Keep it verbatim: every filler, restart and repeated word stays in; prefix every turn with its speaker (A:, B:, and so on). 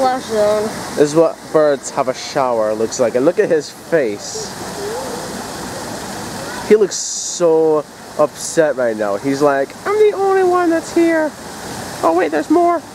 A: splash zone.
B: This is what birds have a shower looks like. And look at his face. He looks so upset right now. He's like, I'm the only one that's here. Oh wait, there's more.